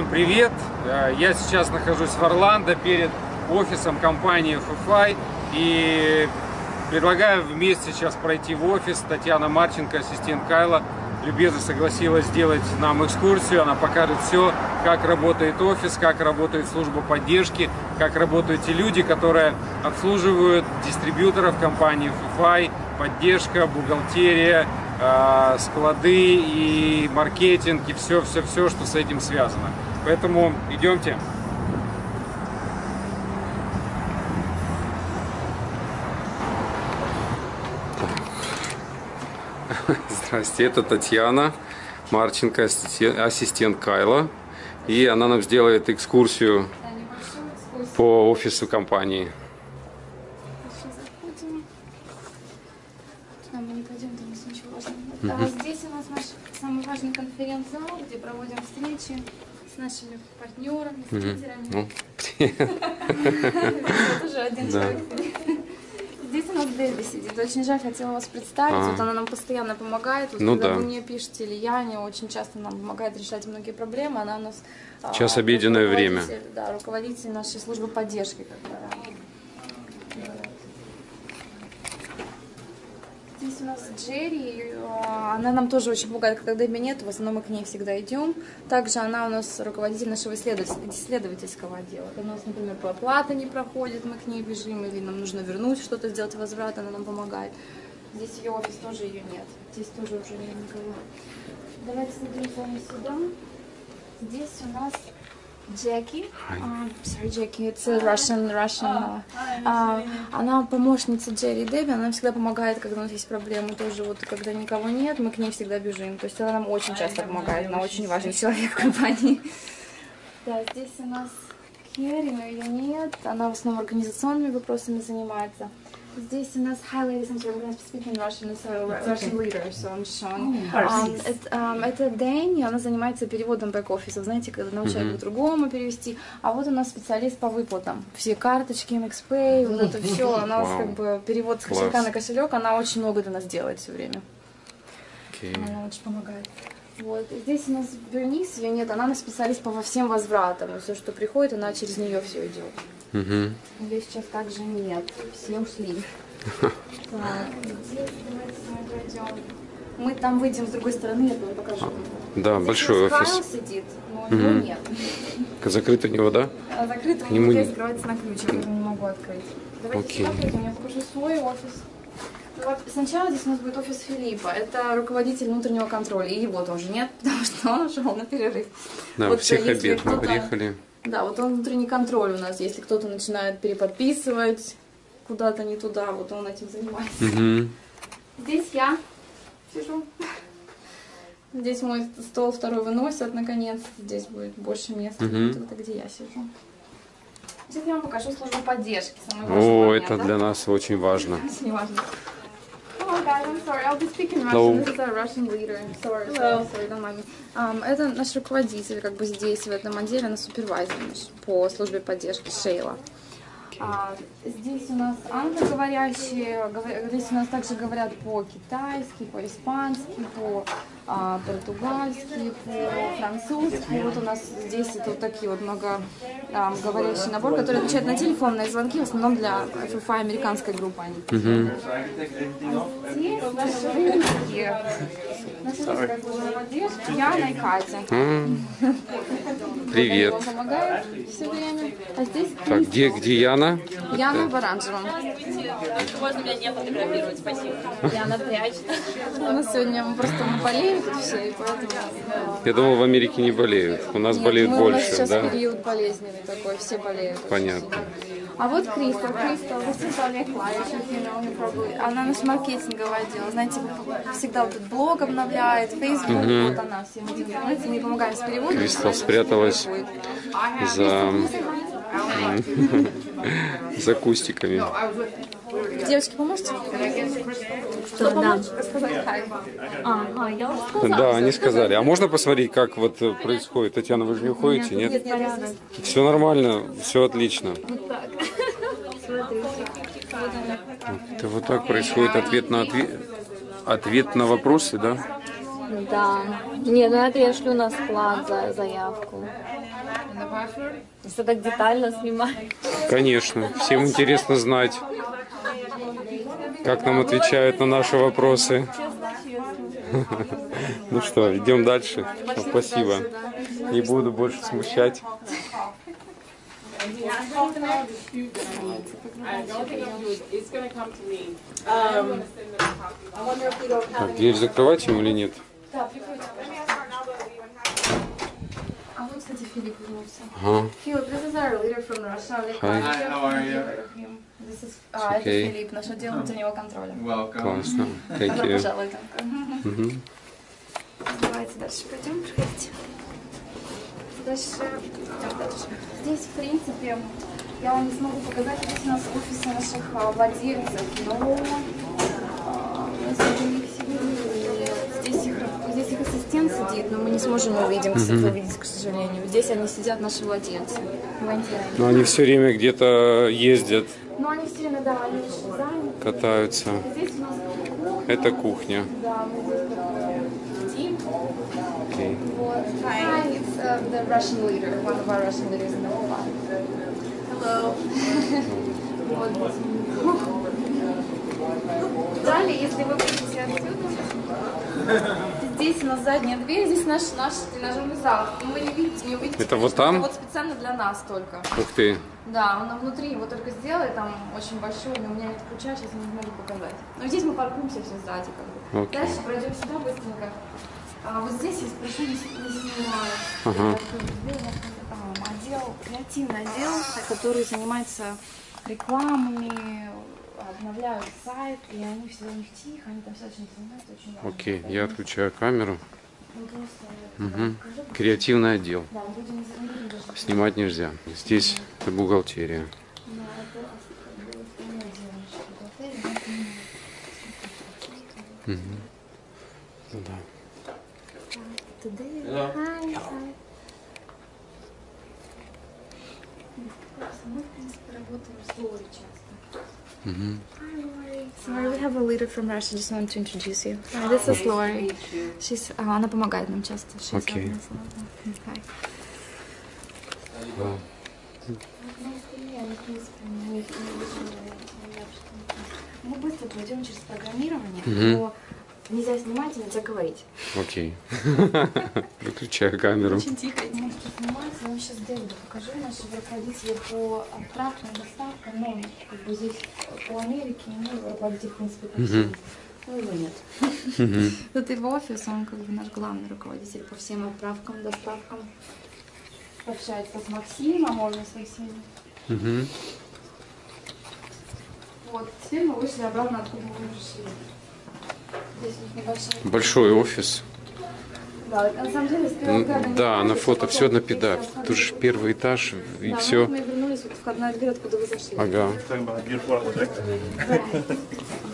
Привет! Я сейчас нахожусь в Орландо перед офисом компании FFI и предлагаю вместе сейчас пройти в офис. Татьяна Марченко, ассистент Кайла, любезно согласилась сделать нам экскурсию. Она покажет все, как работает офис, как работает служба поддержки, как работают те люди, которые обслуживают дистрибьюторов компании FFI, поддержка, бухгалтерия, склады и маркетинг, и все, что с этим связано. Поэтому идемте. Здрасте, это Татьяна Марченко, ассистент Кайла. И она нам сделает экскурсию по офису компании. Здесь у нас наш самый важный конференц-зал, где проводим встречи с нашими партнерами, с лидерами. Вот уже один человек. Здесь у нас Дебби сидит. Очень жаль, хотела вас представить. Вот она нам постоянно помогает. Вот когда вы мне пишете, или я, она очень часто нам помогает решать многие проблемы. Она у нас сейчас обеденное время. Да, руководитель нашей службы поддержки. Здесь у нас Джерри, она нам тоже очень помогает, когда Дебби нет, в основном мы к ней всегда идем. Также она у нас руководитель нашего исследовательского отдела. Когда у нас, например, оплата не проходит, мы к ней бежим, или нам нужно вернуть что-то, сделать возврат, она нам помогает. Здесь ее офис, тоже ее нет. Здесь тоже уже нет никого. Давайте садимся с вами сюда. Здесь у нас Джеки. Sorry, Джеки, это Russian. Она помощница Джерри и Дебби, она нам всегда помогает, когда у нас есть проблемы. Тоже вот, когда никого нет, мы к ней всегда бежим. То есть она нам очень часто помогает, она очень важный человек в компании. Да, здесь у нас Керри, но ее нет. Она в основном организационными вопросами занимается. Здесь у нас hi ladies and gentlemen, I'm speaking Russian, so Russian leader, so I'm showing. Это Дэнни, она занимается переводом бэк-офиса, знаете, когда научают другому перевести. А вот у нас специалист по выплатам. Все карточки, MXPay, вот это все. Она у нас как бы перевод с кошелька на кошелек, она очень много для нас делает все время. Она очень помогает. Вот. Здесь у нас Бернис, ее нет, она у нас специалист по всем возвратам. И все, что приходит, она через нее все идет. Ее сейчас также нет, все ушли. Так, здесь давайте мы пройдем. Мы там выйдем с другой стороны, я вам покажу. Да, здесь большой офис. Кайл сидит, но его нет. Закрыт у него, да? Закрыт, у него открывается на ключ, я не могу открыть. Давайте сюда пройдем, я покажу свой офис. Вот сначала здесь у нас будет офис Филиппа, это руководитель внутреннего контроля, и его тоже нет, потому что он ушел на перерыв. Да, вот, всех обед, мы приехали. Да, вот он внутренний контроль у нас, если кто-то начинает переподписывать куда-то не туда, вот он этим занимается. Здесь я сижу. Здесь мой стол второй выносят, наконец, здесь будет больше места, это где я сижу. Сейчас я вам покажу службу поддержки. О, это для нас очень важно. Очень важно. Hello guys, I'm sorry, I'll be speaking Russian. This is our Russian leader. Sorry, don't mind me. Это наш руководитель, как бы здесь, в этом отделе, она супервайзер по службе поддержки, Шейла. Здесь у нас англоговорящие, здесь у нас также говорят по-китайски, по-испански, по-португальски, по-французски. Вот у нас здесь это вот такие вот многоговорящий набор, который отвечает на телефонные звонки, в основном для FFI американской группы. Здесь наши русские. Наша русская служба поддержки, Яна и Катя. Привет. Он помогает все время. А здесь так, где Яна? Яна в оранжевом. Можно меня не фотографировать, спасибо. Яна прячет. У нас сегодня просто болеют все, и поэтому... Я думал, в Америке не болеют. У нас болеют больше, у нас сейчас да? период болезненный такой, все болеют. Понятно. А вот Кристал, она наш маркетинговый отдел. Знаете, всегда вот этот блог обновляет, Facebook, вот она всем этим занимается, мы помогаем с переводом. Кристал спряталась за кустиками. Девочки, поможете? Что, да. Сказать хай. Я уже сказала. Да, они сказали. А можно посмотреть, как вот происходит? Татьяна, вы же не уходите, нет? Все нормально, все отлично. Вот так. Смотрите. Это вот так происходит ответ на вопросы, да? Да. Не, ну это я шлю на склад за заявку. Если так детально снимать. Конечно, всем интересно знать, как нам отвечают на наши вопросы. Ну что, идем дальше. Спасибо. Не буду больше смущать. Так, дверь закрывать ему или нет? Да, приходите. А вот, кстати, Филипп вернулся. Ага. Филипп, this is our leader from Russia. Hi. Hi, how are you? This is, okay. это Филипп, наш отдел внутреннего контроля. Welcome. Классно. Thank Добро you. пожаловать. Мгм. Давайте дальше пойдем, приходите. Дальше, идем дальше. Здесь, в принципе, я вам не смогу показать, здесь у нас офисы наших владельцев, но здесь их ассистент сидит, но мы не сможем увидеть, к сожалению. Здесь они сидят, наши владельцы. Но они все время где-то ездят, Но они все время, да, они очень заняты. катаются. Здесь у нас кухня. Это кухня. Да, мы здесь сидим. Окей. Вот. Hi, it's the Russian leader, one of our Russian leaders in the fund. Hello. Вот. Далее, если вы выйдете отсюда, здесь у нас задняя дверь, здесь наш тренажерный зал. Но вы не увидите. Это вот конечно, там? Это вот специально для нас только. Ух ты. Да, он внутри его только сделали, там очень большой, но у меня нет ключа, сейчас не могу показать. Но здесь мы паркуемся все сзади, как бы. Окей. Дальше пройдем сюда быстренько. А вот здесь, если прошу, не снимаю. Ага. Отдел, креативный отдел, который занимается рекламами, обновляют сайт, и они все у них тихо, они там все очень занимаются, очень важно. Окей, я отключаю камеру. Ну, просто, Угу. Креативный отдел. да, люди не занимаются даже. Снимать нельзя. Здесь бухгалтерия. Да, это основное дело, что бухгалтерия, но это не Ну да. Today. Hello. Hi. Мы, в принципе, работаем с Лори часто. Hi, Lori. Sorry, we have a leader from Russia. Just want to introduce you. Hi, this is Lori. She's, она помогает нам часто. She's Okay. one of us. Hi. Да. Мы быстро пройдем через программирование, Мгм. но нельзя снимать и нельзя говорить. Окей. Выключаю камеру. Очень тихо. Можете снимать. Я вам сейчас Дэвиду покажу наши руководители по отправкам, доставкам. Ну, как бы здесь по Америке, ну, руководитель, в принципе, по всему. Ну, его нет. Тут его офис, он как бы наш главный руководитель по всем отправкам, доставкам. Общается с Максимом, он с Максимом. Мгм. Вот, теперь мы вышли обратно, откуда мы уже шли. Здесь у них небольшая... Большой офис. Да, на самом деле, с первого взгляда не Да, на нравится, фото потом все на здесь педаль. всё Тут же первый этаж и да, все. вот мы вернулись в входную дверь, откуда вы зашли. Ага. Talking about beautiful architecture.